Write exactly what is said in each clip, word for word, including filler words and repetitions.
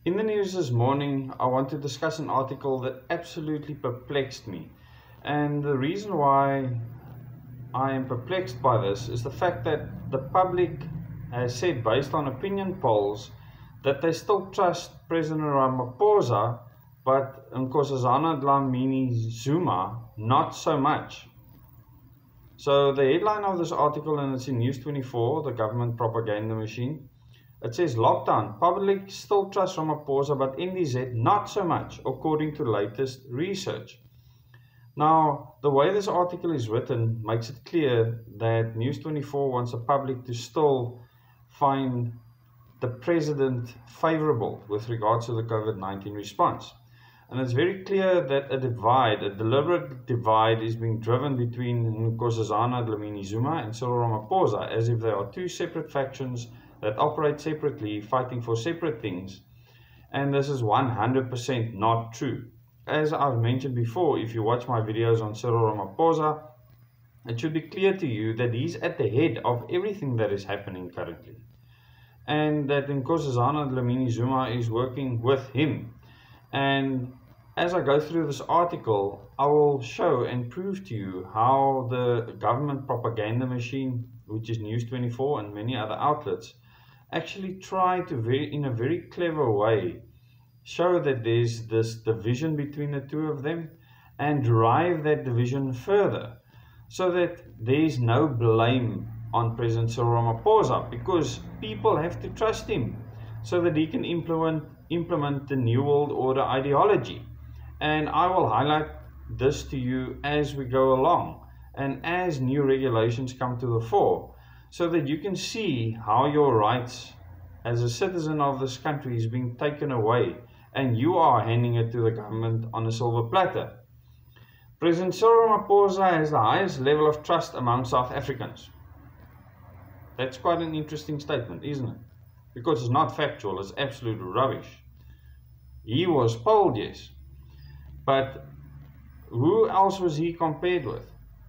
In the news this morning, I want to discuss an article that absolutely perplexed me. And the reason why I am perplexed by this is the fact that the public has said, based on opinion polls, that they still trust President Ramaphosa, but Nkosazana Dlamini Zuma not so much. So the headline of this article, and it's in News twenty-four, the government propaganda machine, it says lockdown, public still trust Ramaphosa but N D Z not so much, according to latest research. Now, the way this article is written makes it clear that News twenty-four wants the public to still find the president favorable with regards to the COVID nineteen response. And it's very clear that a divide, a deliberate divide, is being driven between Nkosazana Dlamini Zuma and Cyril Ramaphosa, as if they are two separate factions that operate separately, fighting for separate things. And this is one hundred percent not true. As I've mentioned before, if you watch my videos on Cyril Ramaphosa, it should be clear to you that he's at the head of everything that is happening currently. And that Nkosazana Dlamini Zuma is working with him. And as I go through this article, I will show and prove to you how the government propaganda machine, which is News twenty-four and many other outlets, actually try to, very, in a very clever way, show that there's this division between the two of them and drive that division further so that there's no blame on President Cyril Ramaphosa, because people have to trust him so that he can implement, implement the New World Order ideology. And I will highlight this to you as we go along and as new regulations come to the fore, so that you can see how your rights as a citizen of this country is being taken away and you are handing it to the government on a silver platter. President Cyril Ramaphosa has the highest level of trust among South Africans. That's quite an interesting statement, isn't it? Because it's not factual, it's absolute rubbish. He was polled, yes. But who else was he compared with?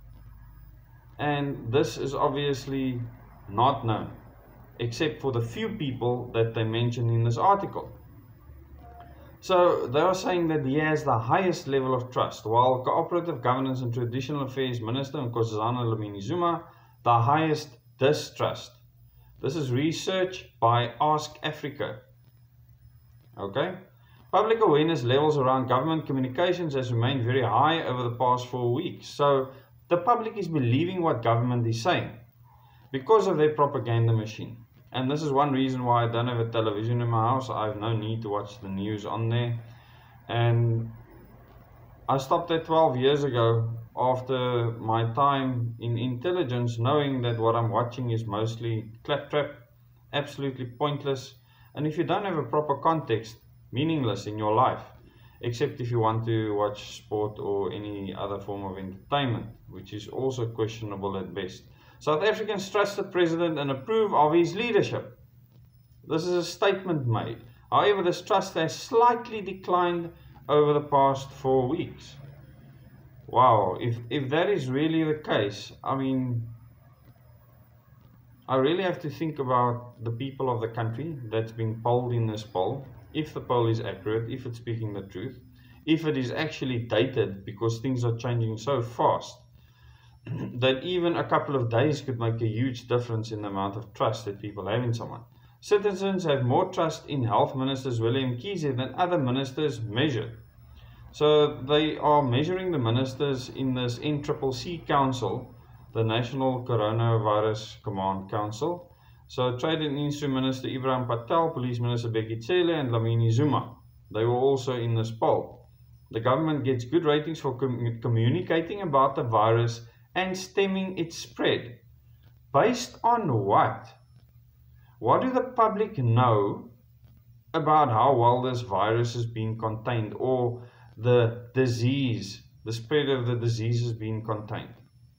And this is obviously not known, except for the few people that they mention in this article. So they are saying that he has the highest level of trust, while Cooperative Governance and Traditional Affairs Minister Nkosazana Dlamini Zuma, the highest distrust. This is research by Ask Africa. Okay? Public awareness levels around government communications has remained very high over the past four weeks. So the public is believing what government is saying because of their propaganda machine. And this is one reason why I don't have a television in my house. I have no need to watch the news on there. And I stopped there twelve years ago after my time in intelligence, knowing that what I'm watching is mostly claptrap, absolutely pointless. And if you don't have a proper context, meaningless in your life, except if you want to watch sport or any other form of entertainment, which is also questionable at best. South Africans trust the president and approve of his leadership. This is a statement made. However, this trust has slightly declined over the past four weeks. Wow, if, if that is really the case, I mean, I really have to think about the people of the country that's being polled in this poll, if the poll is accurate, if it's speaking the truth, if it is actually dated, because things are changing so fast that even a couple of days could make a huge difference in the amount of trust that people have in someone. Citizens have more trust in Health Minister Willem Mkhize than other ministers measured. So they are measuring the ministers in this N C C C Council, the National Coronavirus Command Council. So Trade and Industry Minister Ibrahim Patel, Police Minister Bheki Cele and Dlamini Zuma. They were also in this poll. The government gets good ratings for com communicating about the virus and stemming its spread. Based on what? What do the public know about how well this virus is being contained, or the disease, the spread of the disease is being contained?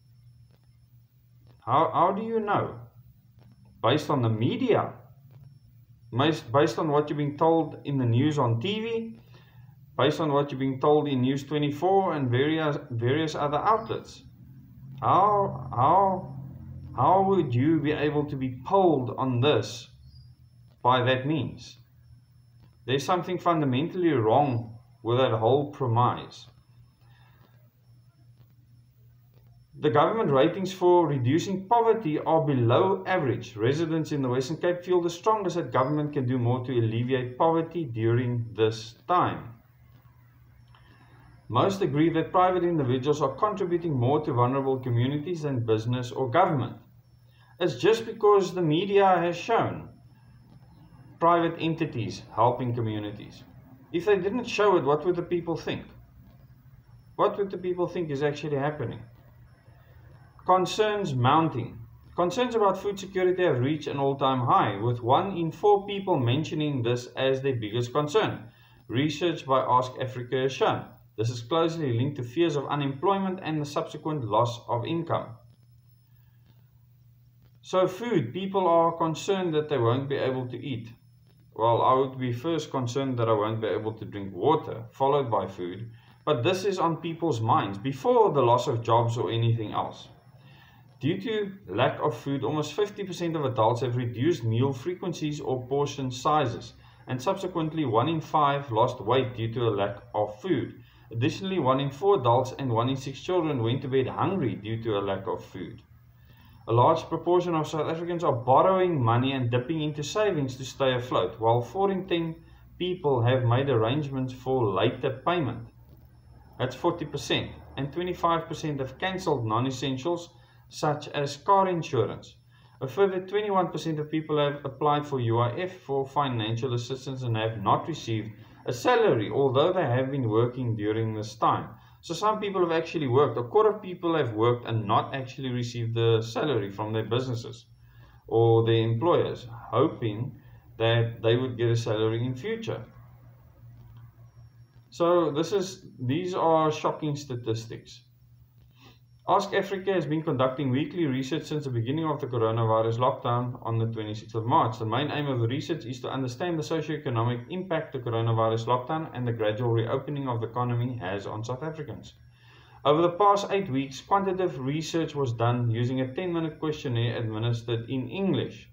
How, how do you know? Based on the media? Based on what you're being told in the news on T V? Based on what you're being told in News twenty-four and various, various other outlets? How, how, how would you be able to be polled on this by that means? There's something fundamentally wrong with that whole premise. The government ratings for reducing poverty are below average. Residents in the Western Cape feel the strongest that government can do more to alleviate poverty during this time. Most agree that private individuals are contributing more to vulnerable communities than business or government. It's just because the media has shown private entities helping communities. If they didn't show it, what would the people think? What would the people think is actually happening? Concerns mounting. Concerns about food security have reached an all-time high, with one in four people mentioning this as their biggest concern. Research by Ask Africa has shown this is closely linked to fears of unemployment and the subsequent loss of income. So food, people are concerned that they won't be able to eat. Well, I would be first concerned that I won't be able to drink water, followed by food. But this is on people's minds before the loss of jobs or anything else. Due to lack of food, almost fifty percent of adults have reduced meal frequencies or portion sizes, and subsequently one in five lost weight due to a lack of food. Additionally, one in four adults and one in six children went to bed hungry due to a lack of food. A large proportion of South Africans are borrowing money and dipping into savings to stay afloat, while four in ten people have made arrangements for later payment. That's forty percent, and twenty-five percent have cancelled non-essentials such as car insurance. A further twenty-one percent of people have applied for U I F for financial assistance and have not received a salary, although they have been working during this time. So some people have actually worked. A quarter of people have worked and not actually received the salary from their businesses or their employers, hoping that they would get a salary in future. So this is, these are shocking statistics. Ask Africa has been conducting weekly research since the beginning of the coronavirus lockdown on the twenty-sixth of March. The main aim of the research is to understand the socio-economic impact the coronavirus lockdown and the gradual reopening of the economy has on South Africans. Over the past eight weeks, quantitative research was done using a ten minute questionnaire administered in English.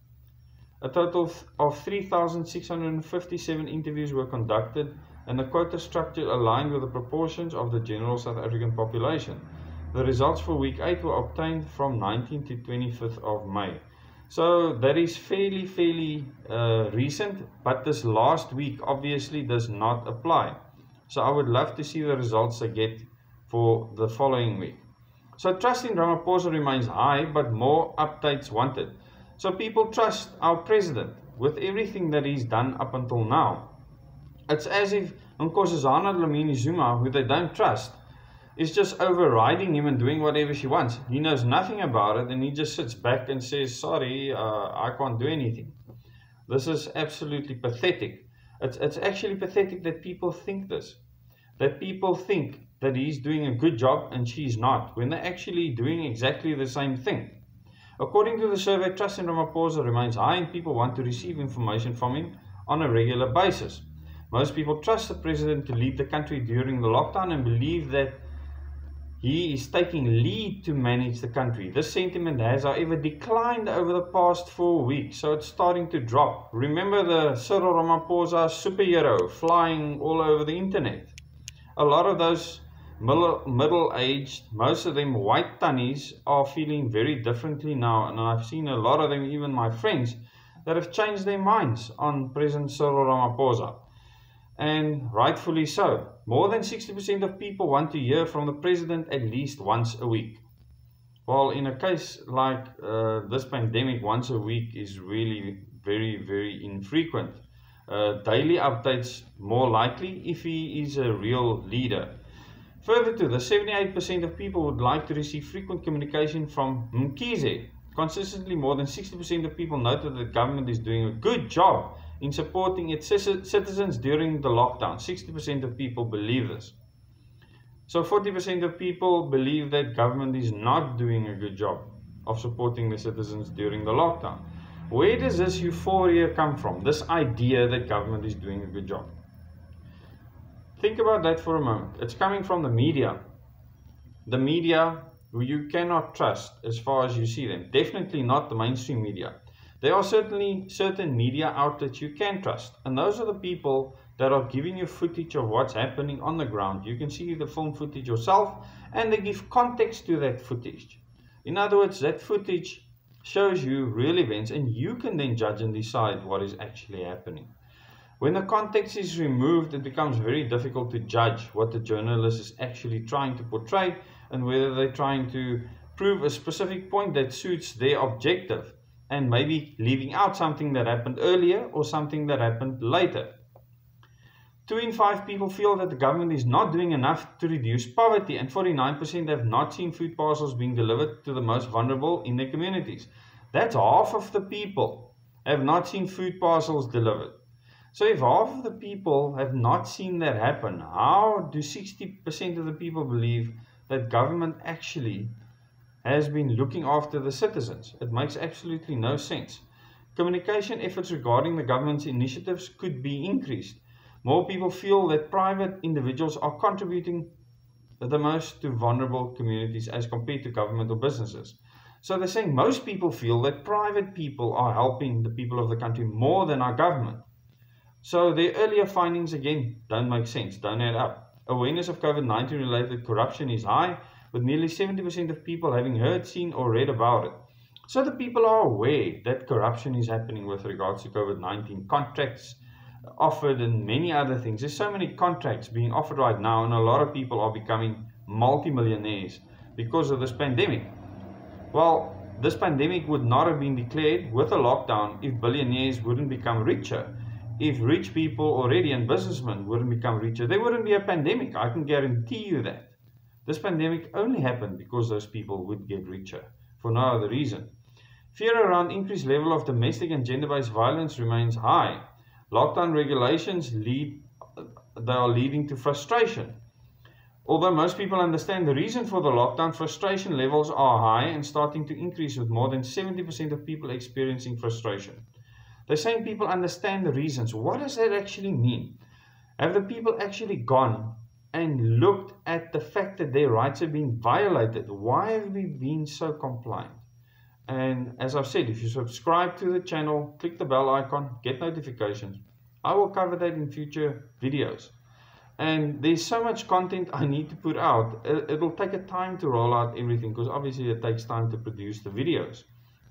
A total of three thousand six hundred fifty-seven interviews were conducted, and the quota structure aligned with the proportions of the general South African population. The results for week eight were obtained from nineteenth to twenty-fifth of May. So that is fairly, fairly uh, recent, but this last week obviously does not apply. So I would love to see the results I get for the following week. So trust in Ramaphosa remains high, but more updates wanted. So people trust our president with everything that he's done up until now. It's as if Nkosazana Dlamini Zuma, who they don't trust, is just overriding him and doing whatever she wants. He knows nothing about it and he just sits back and says, sorry, uh, I can't do anything. This is absolutely pathetic. It's, it's actually pathetic that people think this. That people think that he's doing a good job and she's not, when they're actually doing exactly the same thing. According to the survey, trust in Ramaphosa remains high and people want to receive information from him on a regular basis. Most people trust the president to lead the country during the lockdown and believe that he is taking lead to manage the country. This sentiment has, however, declined over the past four weeks, so it's starting to drop. Remember the Cyril Ramaphosa superhero flying all over the internet? A lot of those middle-aged, most of them white tunnies, are feeling very differently now, and I've seen a lot of them, even my friends, that have changed their minds on President Cyril Ramaphosa. And rightfully so. More than sixty percent of people want to hear from the president at least once a week. Well, in a case like uh, this pandemic, once a week is really very, very infrequent. Uh, daily updates more likely if he is a real leader. Further to this, seventy-eight percent of people would like to receive frequent communication from Mkhize. Consistently, more than sixty percent of people noted that the government is doing a good job in supporting its citizens during the lockdown. sixty percent of people believe this. So forty percent of people believe that government is not doing a good job of supporting the citizens during the lockdown. Where does this euphoria come from? This idea that government is doing a good job. Think about that for a moment. It's coming from the media. The media who you cannot trust as far as you see them. Definitely not the mainstream media. There are certainly certain media outlets you can trust, and those are the people that are giving you footage of what's happening on the ground. You can see the film footage yourself, and they give context to that footage. In other words, that footage shows you real events, and you can then judge and decide what is actually happening. When the context is removed, it becomes very difficult to judge what the journalist is actually trying to portray and whether they're trying to prove a specific point that suits their objective and maybe leaving out something that happened earlier or something that happened later. Two in five people feel that the government is not doing enough to reduce poverty, and forty-nine percent have not seen food parcels being delivered to the most vulnerable in their communities. That's half of the people have not seen food parcels delivered. So if half of the people have not seen that happen, how do sixty percent of the people believe that government actually has been looking after the citizens? It makes absolutely no sense. Communication efforts regarding the government's initiatives could be increased. More people feel that private individuals are contributing the most to vulnerable communities as compared to government or businesses. So they're saying most people feel that private people are helping the people of the country more than our government. So their earlier findings again don't make sense, don't add up. Awareness of COVID nineteen related corruption is high, with nearly seventy percent of people having heard, seen or read about it. So the people are aware that corruption is happening with regards to COVID nineteen contracts offered and many other things. There's so many contracts being offered right now, and a lot of people are becoming multi-millionaires because of this pandemic. Well, this pandemic would not have been declared with a lockdown if billionaires wouldn't become richer. If rich people already and businessmen wouldn't become richer, there wouldn't be a pandemic. I can guarantee you that. This pandemic only happened because those people would get richer, for no other reason. Fear around increased level of domestic and gender-based violence remains high. Lockdown regulations lead, they are leading to frustration. Although most people understand the reason for the lockdown, frustration levels are high and starting to increase, with more than seventy percent of people experiencing frustration. They're saying people understand the reasons. What does that actually mean? Have the people actually gone and looked at the fact that their rights have been violated? Why have we been so compliant? And as I've said, if you subscribe to the channel, click the bell icon, get notifications. I will cover that in future videos. And there's so much content I need to put out. It'll take a time to roll out everything, because obviously it takes time to produce the videos.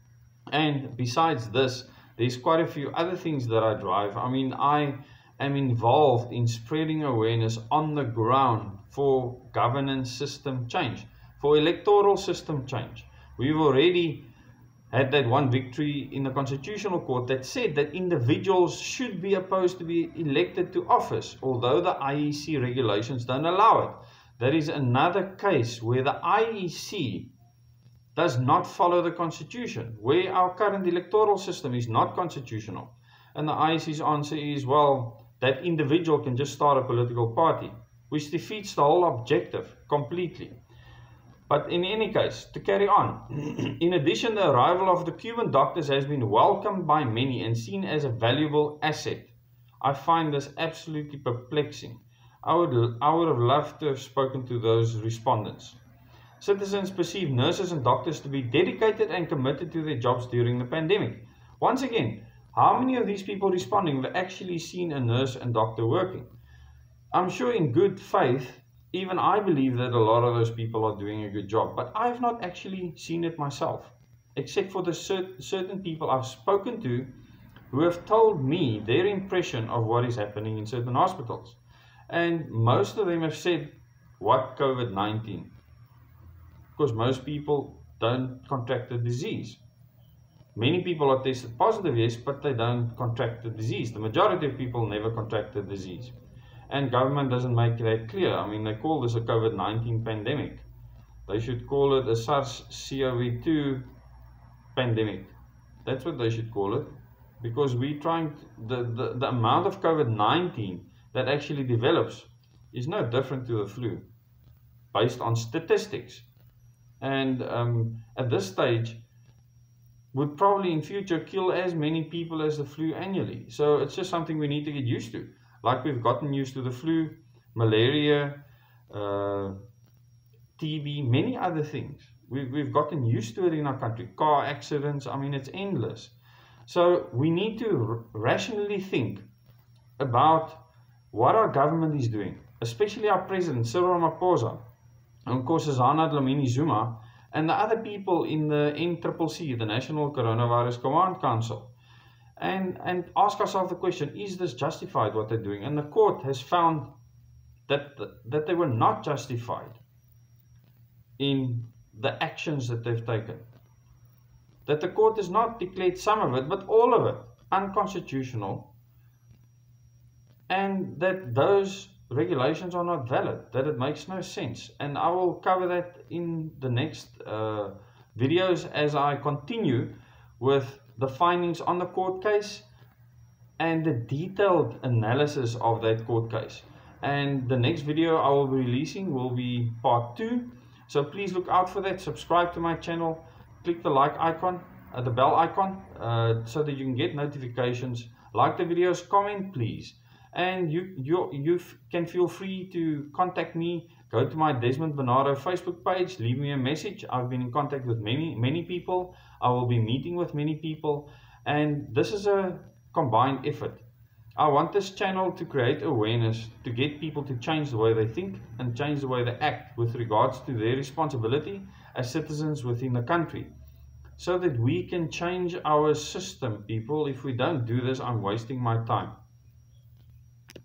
And besides this, there's quite a few other things that I drive. I mean, I am involved in spreading awareness on the ground for governance system change, for electoral system change. We've already had that one victory in the Constitutional Court that said that individuals should be opposed to be elected to office, although the I E C regulations don't allow it. That is another case where the I E C does not follow the Constitution, where our current electoral system is not constitutional. And the I E C's answer is, well, that individual can just start a political party, which defeats the whole objective completely. But in any case, to carry on, in addition, the arrival of the Cuban doctors has been welcomed by many and seen as a valuable asset. I find this absolutely perplexing. I would, I would have loved to have spoken to those respondents. Citizens perceive nurses and doctors to be dedicated and committed to their jobs during the pandemic. Once again, how many of these people responding have actually seen a nurse and doctor working? I'm sure in good faith, even I believe that a lot of those people are doing a good job, but I've not actually seen it myself, except for the cert certain people I've spoken to who have told me their impression of what is happening in certain hospitals. And most of them have said, what COVID nineteen? Because most people don't contract the disease. Many people are tested positive, yes, but they don't contract the disease. The majority of people never contract the disease. And government doesn't make that clear. I mean, they call this a COVID nineteen pandemic. They should call it a SARS C o V two pandemic. That's what they should call it. Because we're trying, to, the, the, the amount of COVID nineteen that actually develops is no different to the flu, based on statistics. And um, at this stage, would probably in future kill as many people as the flu annually. So it's just something we need to get used to. Like we've gotten used to the flu, malaria, uh, T B, many other things. We've, we've gotten used to it in our country. Car accidents, I mean, it's endless. So we need to rationally think about what our government is doing, especially our president, Cyril Ramaphosa, and Nkosazana Dlamini Zuma, and the other people in the N C C C, the National Coronavirus Command Council. And, and ask ourselves the question, is this justified what they're doing? And the court has found that, that they were not justified in the actions that they've taken. That the court has not declared some of it, but all of it unconstitutional, and that those regulations are not valid, that it makes no sense. And I will cover that in the next uh, videos as I continue with the findings on the court case and the detailed analysis of that court case. And the next video I will be releasing will be part two. So please look out for that. Subscribe to my channel, click the like icon, uh, the bell icon, uh, so that you can get notifications. Like the videos, comment please. And you, you, you can feel free to contact me. Go to my Desmond Bernardo Facebook page, leave me a message. I've been in contact with many, many people. I will be meeting with many people. And this is a combined effort. I want this channel to create awareness, to get people to change the way they think and change the way they act with regards to their responsibility as citizens within the country. So that we can change our system, people. If we don't do this, I'm wasting my time.